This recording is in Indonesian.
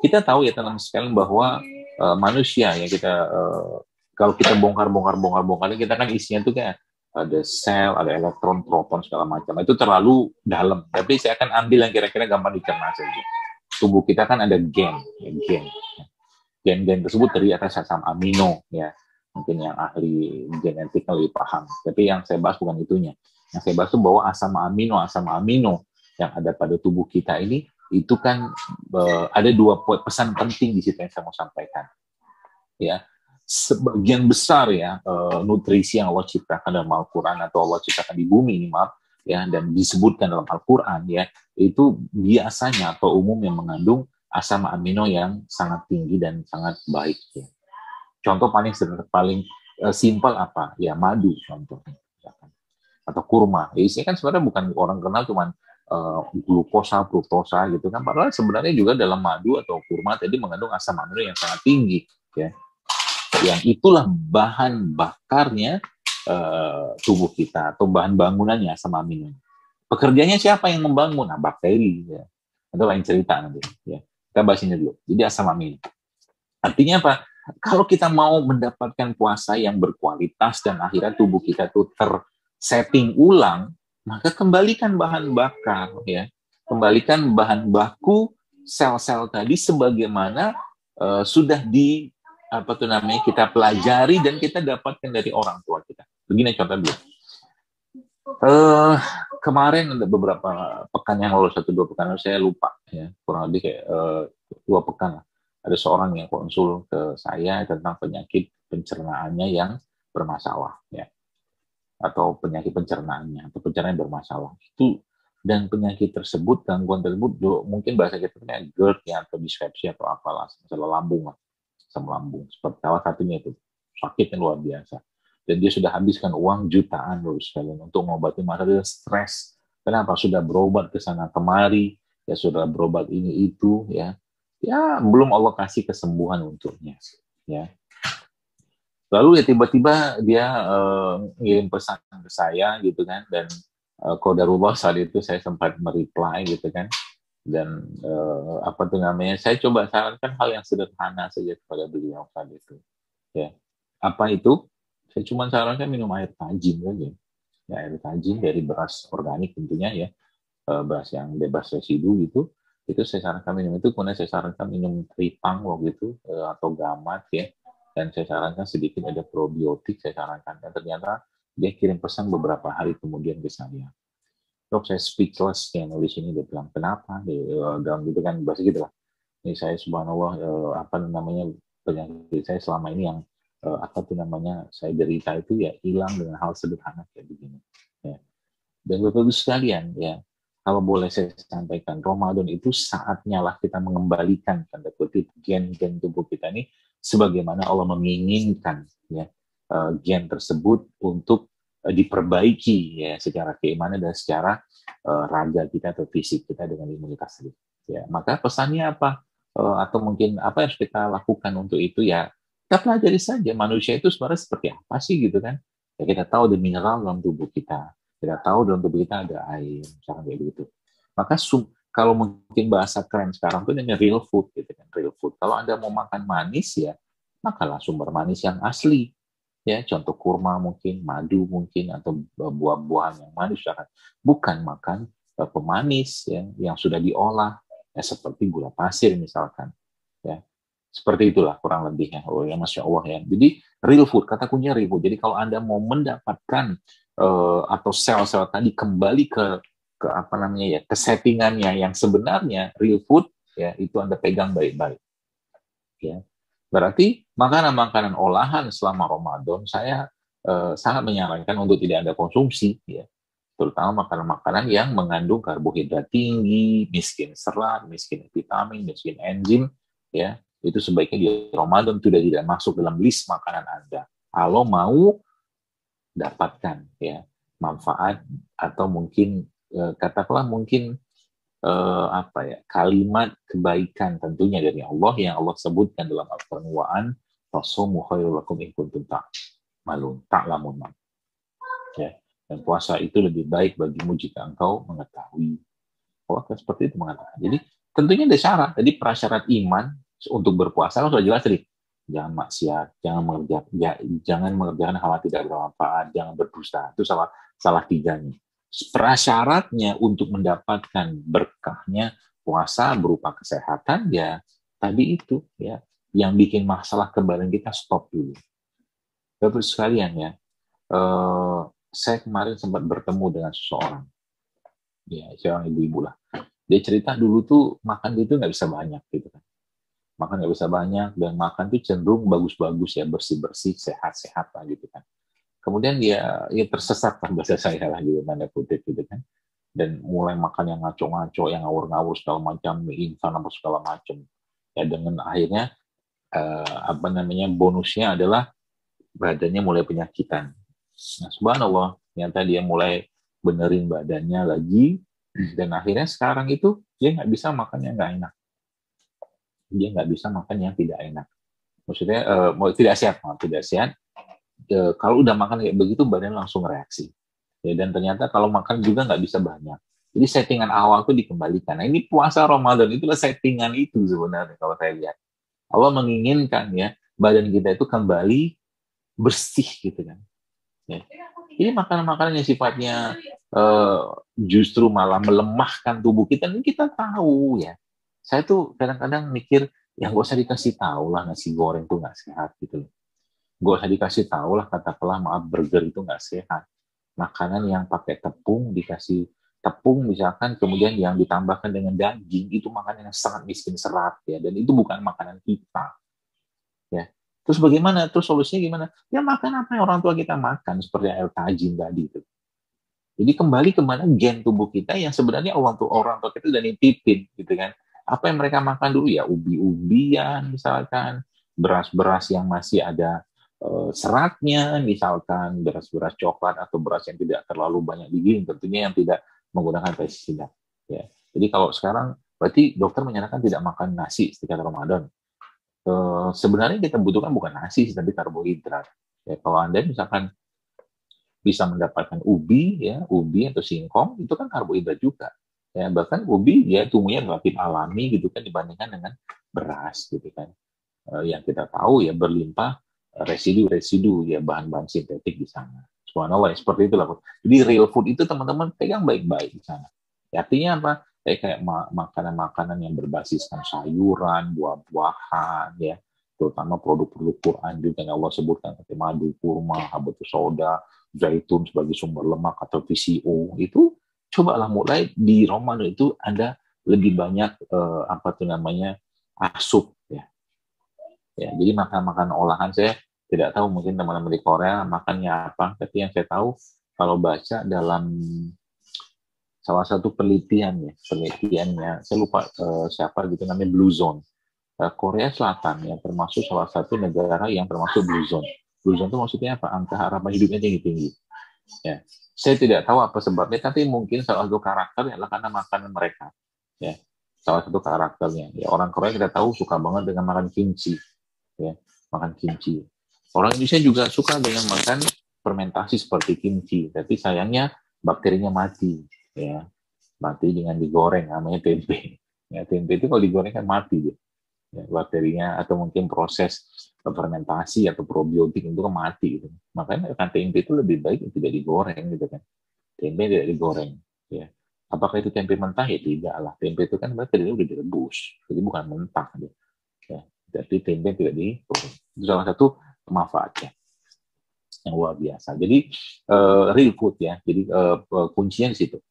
kita tahu ya teman-teman sekalian bahwa manusia ya kita kalau kita bongkar kita kan isinya tuh kayak ada sel, ada elektron, proton segala macam. Itu terlalu dalam. Tapi saya akan ambil yang kira-kira gampang dicerna saja. Tubuh kita kan ada gen. Gen tersebut terdiri atas asam amino ya. Mungkin yang ahli genetik lebih paham. Tapi yang saya bahas bukan itunya. Yang saya bahas itu bahwa asam amino yang ada pada tubuh kita ini itu kan ada dua pesan penting di situ yang saya mau sampaikan. Ya, sebagian besar ya nutrisi yang Allah ciptakan dalam Al-Quran atau Allah ciptakan di bumi ini ya, dan disebutkan dalam Al-Quran ya, itu biasanya atau umum yang mengandung asam amino yang sangat tinggi dan sangat baik ya. Contoh paling simpel apa ya, madu contohnya atau kurma. Isinya kan sebenarnya bukan orang kenal cuman glukosa, fruktosa gitu kan. Padahal sebenarnya juga dalam madu atau kurma tadi mengandung asam amino yang sangat tinggi ya. Yang itulah bahan bakarnya tubuh kita atau bahan bangunannya asam amino. Pekerjanya siapa yang membangun? Nah, bakteri ya. Itu lain cerita nanti ya. Kita bahas ini dulu. Jadi asam amino. Artinya apa? Kalau kita mau mendapatkan puasa yang berkualitas dan akhirnya tubuh kita tuh tersetting ulang, maka kembalikan bahan bakar ya. Kembalikan bahan baku sel-sel tadi sebagaimana sudah kita pelajari dan kita dapatkan dari orang tua kita. Begini contoh dulu. Kemarin ada beberapa pekan yang lalu, 1-2 pekan lalu, saya lupa ya, kurang lebih kayak 2 pekan lah. Ada seorang yang konsul ke saya tentang penyakit pencernaannya yang bermasalah ya, atau penyakit pencernaannya atau pencernaan bermasalah itu, dan penyakit tersebut, gangguan tersebut mungkin bahasa kita GERD ya, atau dispepsia atau apalah, masalah lambung lah, asam lambung seperti salah satunya itu, sakitnya luar biasa. Dan dia sudah habiskan uang jutaan loh sekalian untuk mengobati masalah stres. Kenapa? Sudah berobat ke sana kemari, ya sudah berobat ini itu ya belum Allah kasih kesembuhan untuknya ya. Lalu ya tiba-tiba dia ngirim pesan ke saya gitu kan, dan qadarullah saat itu saya sempat mereply gitu kan, dan saya coba sarankan hal yang sederhana saja kepada beliau saat itu ya. Apa itu? Saya cuma sarankan minum air tajin saja ya, air tajin dari beras organik tentunya ya, beras yang bebas residu gitu. Itu saya sarankan minum itu, kemudian saya sarankan minum tripang waktu itu atau gamat ya, dan saya sarankan sedikit ada probiotik saya sarankan, dan ternyata dia kirim pesan beberapa hari kemudian ke saya. Dok, saya speechless yang nulis ini. Dia bilang kenapa dalam gitu kan, bahasa gitu lah. Ini saya subhanallah penyakit saya selama ini yang saya derita itu ya hilang dengan hal sederhana kayak begini ya. Dan Bapak-Ibu sekalian ya, kalau boleh saya sampaikan, Ramadan itu saatnya lah kita mengembalikan tanda kutip gen-gen tubuh kita ini sebagaimana Allah menginginkan ya, gen tersebut untuk diperbaiki ya secara keimanan dan secara raga kita atau fisik kita dengan imunitas itu. Ya, maka pesannya apa? Atau mungkin apa yang harus kita lakukan untuk itu ya? Kita pelajari saja manusia itu sebenarnya seperti apa sih gitu kan? Ya, kita tahu ada mineral dalam tubuh kita. Kita tahu dalam tubuh kita ada air, misalkan kayak begitu. Maka kalau mungkin bahasa keren sekarang itu namanya real food, gitu kan, real food. Kalau Anda mau makan manis ya, makanlah sumber manis yang asli. Ya, contoh kurma mungkin, madu mungkin, atau buah-buahan yang manis, bukan makan pemanis ya, yang sudah diolah, ya, seperti gula pasir misalkan. Ya, seperti itulah kurang lebihnya. Oh ya, Masya Allah ya. Jadi real food, kata kuncinya real food. Jadi kalau Anda mau mendapatkan atau sel-sel tadi kembali ke ke settingannya yang sebenarnya real food ya, itu Anda pegang baik-baik ya. Berarti makanan-makanan olahan selama Ramadan saya sangat menyarankan untuk tidak Anda konsumsi ya, terutama makanan-makanan yang mengandung karbohidrat tinggi, miskin serat, miskin vitamin, miskin enzim ya, itu sebaiknya di Ramadan sudah tidak masuk dalam list makanan Anda kalau mau dapatkan ya manfaat atau mungkin katakanlah mungkin kalimat kebaikan tentunya dari Allah yang Allah sebutkan dalam Al-Quran, "Fasumu khairul lakum in kuntum ta'lamun." Ya, dan puasa itu lebih baik bagimu jika engkau mengetahui. Allah seperti itu mengatakan. Jadi Tentunya ada syarat. Jadi prasyarat iman untuk berpuasa kan sudah jelas tadi. Jangan maksiat, jangan mengerjakan hal yang tidak bermanfaat, jangan berdusta. Itu salah tiganya. Prasyaratnya untuk mendapatkan berkahnya puasa berupa kesehatan ya tadi itu ya yang bikin masalah kebadan kita stop dulu. Bapak sekalian ya, saya kemarin sempat bertemu dengan seseorang, ya seorang ibu-ibu lah. Dia cerita dulu tuh makan itu nggak bisa banyak gitu kan. Makan nggak bisa banyak dan makan tuh cenderung bagus-bagus ya, bersih-bersih, sehat-sehat lah gitu kan. Kemudian dia ya tersesat lah bahasa saya lah gitu, tanda kutip gitu kan. Dan mulai makan yang ngaco-ngaco, yang ngawur-ngawur segala macam, mie instan apa segala macam. Ya dengan akhirnya bonusnya adalah badannya mulai penyakitan. Nah, subhanallah, ternyata dia mulai benerin badannya lagi, dan akhirnya sekarang itu dia nggak bisa makan yang nggak enak. Dia nggak bisa makan yang tidak enak. Maksudnya tidak sehat, tidak sehat. Kalau udah makan kayak begitu, badan langsung reaksi. Ya, dan ternyata kalau makan juga nggak bisa banyak. Jadi settingan awal tuh dikembalikan. Nah, ini puasa Ramadan, itulah settingan itu sebenarnya kalau saya lihat. Allah menginginkan ya badan kita itu kembali bersih gitu kan. Ya. Ini makanan-makanan yang sifatnya justru malah melemahkan tubuh kita, ini kita tahu ya. Saya tuh kadang-kadang mikir, ya nggak usah dikasih tahu lah nasi goreng tuh nggak sehat gitu loh. Nggak usah dikasih tahu lah katakanlah maaf burger itu nggak sehat. Makanan yang pakai tepung, dikasih tepung misalkan, kemudian yang ditambahkan dengan daging, itu makanan yang sangat miskin serat ya, dan itu bukan makanan kita. Ya. Terus bagaimana? Terus solusinya gimana? Ya makan apa yang orang tua kita makan, seperti air tajin tadi itu. Jadi kembali kemana gen tubuh kita yang sebenarnya orang tua kita udah nitipin gitu kan. Apa yang mereka makan dulu ya ubi-ubian misalkan, beras-beras yang masih ada seratnya, misalkan beras-beras coklat atau beras yang tidak terlalu banyak digiling, tentunya yang tidak menggunakan pestisida. Ya. Jadi kalau sekarang berarti dokter menyarankan tidak makan nasi ketika Ramadan. Sebenarnya kita butuhkan bukan nasi, tapi karbohidrat. Ya, kalau Anda misalkan bisa mendapatkan ubi atau singkong, itu kan karbohidrat juga. Ya, bahkan ubi ya tumbuhnya relatif alami gitu kan dibandingkan dengan beras gitu kan. Yang kita tahu ya berlimpah residu-residu ya bahan-bahan sintetik di sana. Subhanallah, seperti itulah. Jadi real food itu teman-teman pegang baik-baik di sana. Ya, artinya apa? Kayak makanan-makanan yang berbasiskan sayuran, buah-buahan, ya, terutama produk-produk Quran juga yang Allah sebutkan seperti madu, kurma, habatus sauda, zaitun sebagai sumber lemak atau PCO itu cobalah mulai di Ramadan itu Anda lebih banyak asup ya. Ya, jadi makan-makan olahan saya tidak tahu mungkin teman-teman di Korea makannya apa, tapi yang saya tahu kalau baca dalam salah satu penelitiannya, saya lupa siapa gitu namanya Blue Zone. Korea Selatan yang termasuk salah satu negara yang termasuk Blue Zone. Blue Zone itu maksudnya apa? Angka harapan hidupnya tinggi-tinggi. Ya. Saya tidak tahu apa sebabnya, tapi mungkin salah satu karakter adalah karena makanan mereka. Ya. Salah satu karakternya. Ya, orang Korea kita tahu suka banget dengan makan kimchi. Ya, makan kimchi. Orang Indonesia juga suka dengan makan fermentasi seperti kimchi, tapi sayangnya bakterinya mati. Ya, mati dengan digoreng, namanya tempe. Ya, tempe itu kalau digoreng kan mati dia. Ya, bakterinya atau mungkin proses fermentasi atau probiotik itu kan mati gitu. Makanya kan tempe itu lebih baik tidak digoreng gitu kan. Tempe tidak digoreng. Ya. Apakah itu tempe mentah? Ya tidak lah. Tempe itu kan bakteri udah direbus, jadi bukan mentah. Gitu. Ya. Jadi tempe tidak digoreng. Itu salah satu manfaatnya yang luar biasa. Jadi real food ya. Jadi kuncinya di situ.